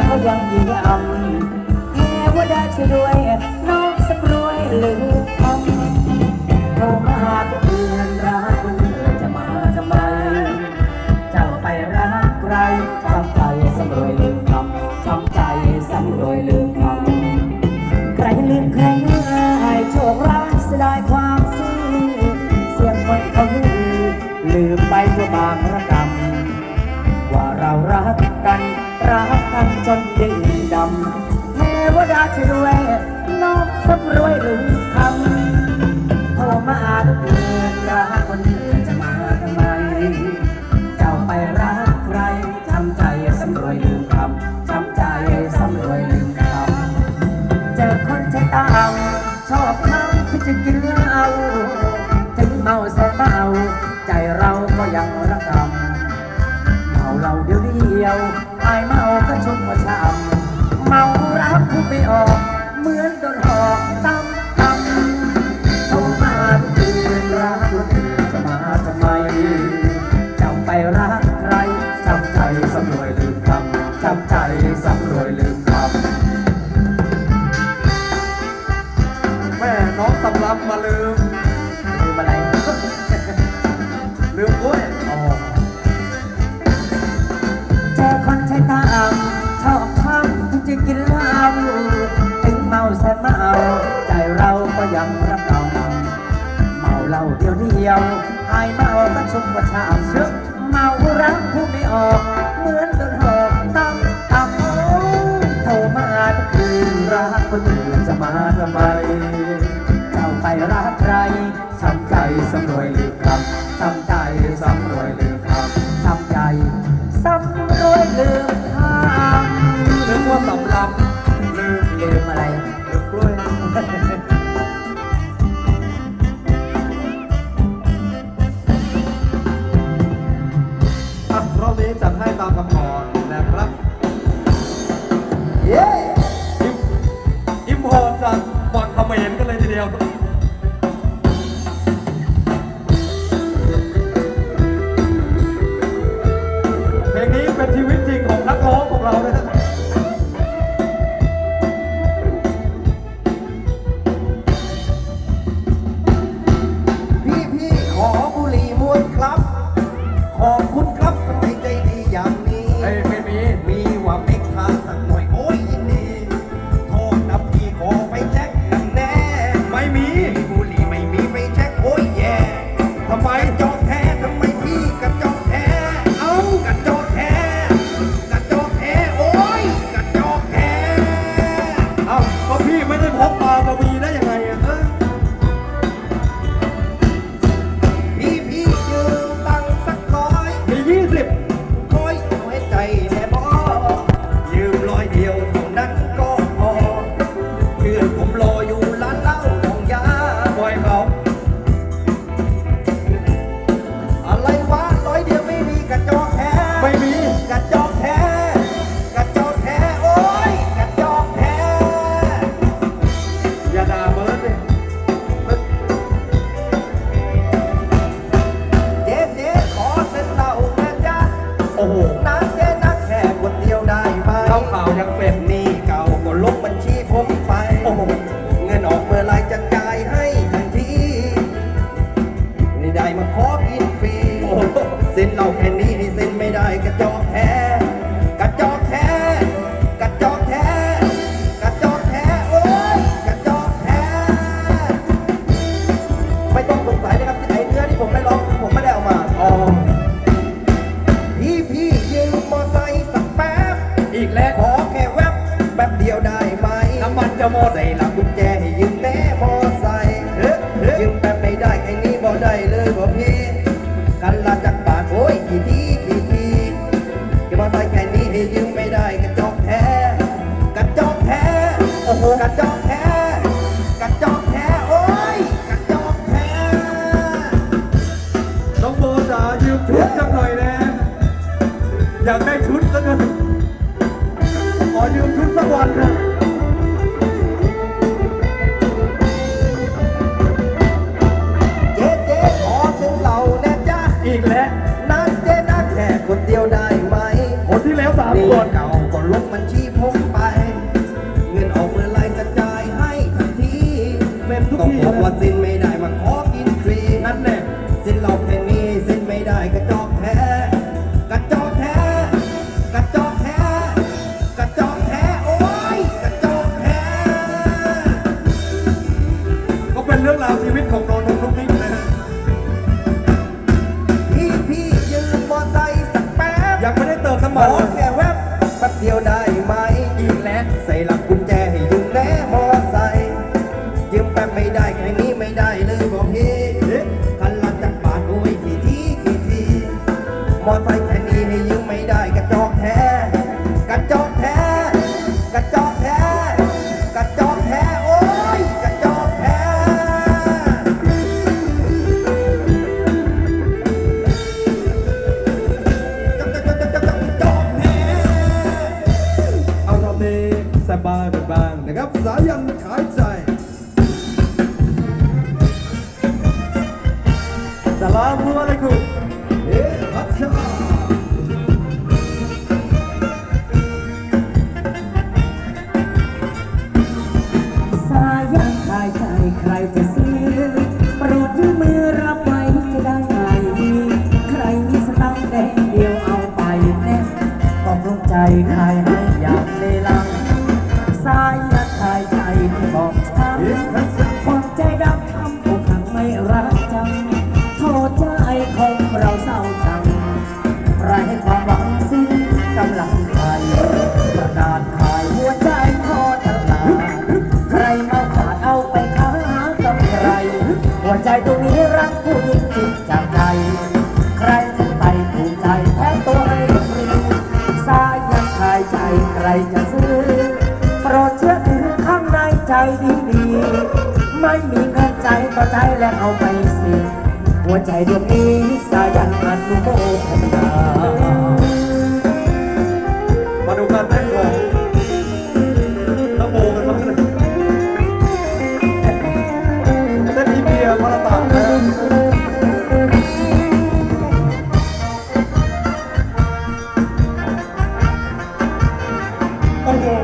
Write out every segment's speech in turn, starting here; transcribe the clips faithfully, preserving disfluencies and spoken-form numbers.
ก็ยังยิ่งอ่ำเทวดาช่วยด้วยน้องสักรวยลืมคำโทรมาหาตัวเอื่นรักคนอื่นจะมาทำไมเจ้าไปรักใครช้ำใจสำรวยลืมคำช้ำใจสำรวยลืมคำใครลืมใครให้โชคร้ายเสียดายความซื่อเสียงคนเขาลือลืมไปทั่วบางระกำว่าเรารักกันรักกันจนดื่มดำเทวดาช่วยด้วยน้องสักรวยลืมคำโทรมาทุกเดือนรักคนอื่นจะมาทำไมเจ้าไปรักใครช้ำใจสำรวยลืมคำช้ำใจสำรวยลืมคำเจอคนใจต่ำชอบเขาที่จะกินเหล้าถึงเมาแสนเมาใจเราก็ยังระกำเมาเราเดียวเดียวไอเมาก็ชุบมาช้ำเมารักพูดไม่ออกเหมือนโดนหอกตั้มตั้มโทรมาทุกคืนรักคนอื่นจะมาทำไมเจ้าไปรักใครช้ำใจสำรวยลืมคำช้ำใจสำรวยลืมคำแม่น้องสำรับมาลืมลืมอะไรลืมกล้วยเจอคนใช้ตามชอบทำที่จะกินเหล้าถึงเมาแสนเมาใจเราก็ยังรับรองเมาเหล้าเดียวเดียวไอเมาก็ชุบกว่าชามซึกเมารักพูดไม่ออกเหมือนโดนหอกตั้มตั้มโทรมาทุกคืนรักคนอื่นจะมาทำไมเจ้าไปรักใครช้ำใจสำรวยลืมคำช้ำใจสำรวยลืมคำช้ำใจสำรวยลืมคำนึกว่าสำรับลืมลืมอะไรลืมกล้วยอ่ะรอบนี้จัดให้ตามคำขอนะครับเย้อิมพอร์ตจากฝั่งเขมรกันเลยทีเดียวเพลงนี้เป็นชีวิตจริงของนักร้องของเราเลยนะพี่พี่ขอบุหรี่มวนครับขอบคุณครับทำไมใจดีอย่างนี้เอ้ยไม่มีมีว่าไม่ค้าสักหน่อยโอ้ยยินดีโทษนะพี่ขอไปแจ็คกันแน่ไม่มีบุหรี่ไม่มีไปแจ็คโอ้ยแย่ทำไมจอกแท้ทำไมพี่กระจอกแท้เอ้ากระจอกแท้กระจอกแท้โอ้ยกระจอกแท้เอ้าก็พี่ไม่ได้พกมาจะมีได้ยังไงอ่ะพี่พี่ยืมตังค์สักร้อยมียี่สิบคอยน้อยใจแน่บอยืมร้อยเดียวเท่านั้นก็พอเพื่อนผมรออยู่ร้านเหล้าของยาปล่อยเขาอะไรวะร้อยเดียวไม่มีกระจอกแท้ไม่มีกระจอกแท้กระจอกแท้โอ้ยกระจอกแท้อย่าด่าเบิร์ดเลยเจ๊เจ๊ขอเส้นเหล้านะจ๊ะโอ้โหน้ำเจ๊นักแค่คนเดียวได้ไหมเข้าข่าวยังเป็นนี่เก่าก็ลบบัญชีผมไปโอ้โหเงินออกเมื่อไรจะจ่ายให้ทันทีไม่ได้มาขอกินฟรีเส้นเหล้าแค่นี้ให้เส้นไม่ได้กระจอกแท้กระจอกแท้กระจอกแท้กระจอกแท้โอ้ยกระจอกแท้ไม่ต้องสงสัยนะครับไอ้เนื้อที่ผมไม่ร้องผมไม่ได้เอามาอ๋อพี่พี่ยืมมอไซค์สักแป๊บอีกแล้วขอแค่แวบแป๊บเดียวได้ไหมน้ำมันจะหมดใส่หลังกุญแจให้ยืมแม่มอไซค์ยืมแป๊บไม่ได้ไอ้นี้บ่ได้เลยบ่พี่กันละจักบาทโอ้ยกี่ทีกี่ทีแค่มอไซค์แค่นี้ให้ยืมไม่ได้กระจอกแท้กระจอกแท้โอ้โหกระจอกแท้กระจอกแท้โอ้ยกระจอกแท้น้องโบจ๋ายืมชุดจังหน่อยนะอยากได้ชุดแล้วกันขอยืมชุดสักวันนะเจ๊เจ๊ขอเส้นเหล่านะจ๊ะอีกแล้วนั่นเจ๊นักแค่คนเดียวได้ไหมคนที่แล้วสามคก่อนเก่าก็ลบบัญชีผมไป เงินออกเมื่อไรกระจายให้ทันทีเป็นทุกต้องทีบอกนะว่าสินไม่ได้มาขอกินฟรีนั่นแหละสินเราแค่นี้สินไม่ได้กระจอกแท้กระจอกแท้กระจอกแท้กระจอกแท้โอ้ยกระจอกแท้ก็เป็นเรื่องราวชีวิตของน้องนุ๊กนุ๊กนิกนะฮะพี่พี่ยืมมอไซค์สักแป๊บยังไม่ได้เติมน้ำขมันอเลยแค่แวบแป๊บเดียวได้ไหมอีกแล้วใส่หลักกุญแจให้ยืมแน่มอไซค์ยืมแป๊บไม่ได้แค่นี้ไม่ได้เลยบอกพี่คันละจักบาทโอ้ยกี่ทีกี่ทีมอไซค์แค่นี้ให้ยืมไม่ได้กระจอกแท้กระจอกแท้กระจอกแท้กระจอกแท้โอ้ยกระจอกแท้เอารอบนี้แซมบ้ากันบ้างนะครับสายันขายใจสลามอะลัยกุมเอ๊ะอัชชาสายันขายใจใครจะซื้อโปรดยืมมือรับไว้จะได้ไหมใครมีสตังค์แดงเดียวเอาไปแน่ต้องลงใจขายให้อย่างเลลังสายันขายใจที่บอกช้ำความใจดำทำอกหักไม่รักจังโทษใจของเราเศร้าจังไรให้ความหวังสิ้นกำลังใจประกาศขายหัวใจทอดตลาดใครมาขาดเอาไปค้ากำไรหัวใจตรงนี้รักผู้หญิงจริงจากใจใครจะไปถูกใจแพ้ตัวให้ฟรีสายันขายใจใครจะซื้อโปรดเชื่อถือข้างในใจดีๆไม่มีเงินใจต่อใจและเอาไปสิหัวใจดวงนี้สายันอนุโมทนามาดูการเต้นของตะโบกันบ้างนะเต้นอีเบียมาราตานนะโอ้โห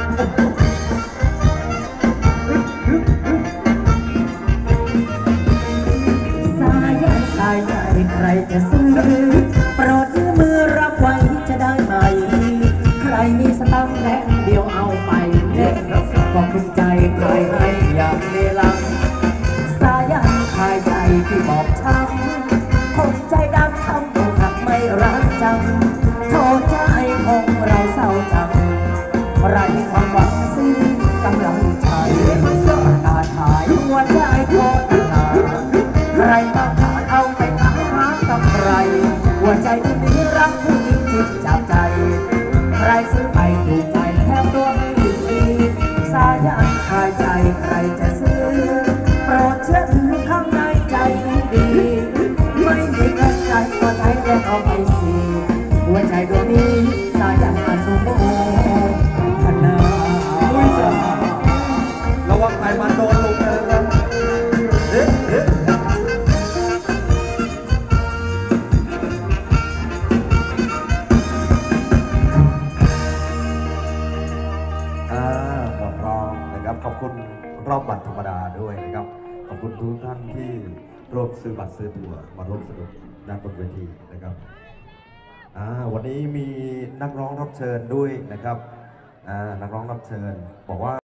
สายันขายใจใครจะซื้อโปรดยืมมือรับไว้จะได้ไหมใครมีสตังค์แดงเดียวเอาไปเล่นก็ภูมิใจขายให้อย่างเลลังสายันขายใจที่บอกช้ำคนใจดำทำอกหักไม่รักจังโทษใจของเราเศร้าจังไรความหวังสิ้นกำลังใจประกาศขายหัวใจโทษตลาดใครมาขาดเอาไปค้าหากำไรหัวใจที่นี้รักผู้หญิงจริงจากใจใครซื้อไปถูกใจแทบตัวให้ดีสายันขายใจใครจะซื้อโปรดเชื่อถือข้างในใจดีๆไม่มีเงินใจก็ใช้แดงเอาไปสิหัวใจดวงนี้สายันอนุโมทนาอุ้ยสาระวังไขมันโดนลงนะครับเอ๊ะเอ๊ะอ่าหมดรอบนะครับขอบคุณรอบบัตรธรรมดาด้วยนะครับขอบคุณทุกท่านที่ร่วมซื้อบัตรซื้อตั๋วมาร่วมสนุกด้านบนเวทีนะครับอ่าวันนี้มีนักร้องรับเชิญด้วยนะครับอ่านักร้องรับเชิญบอกว่า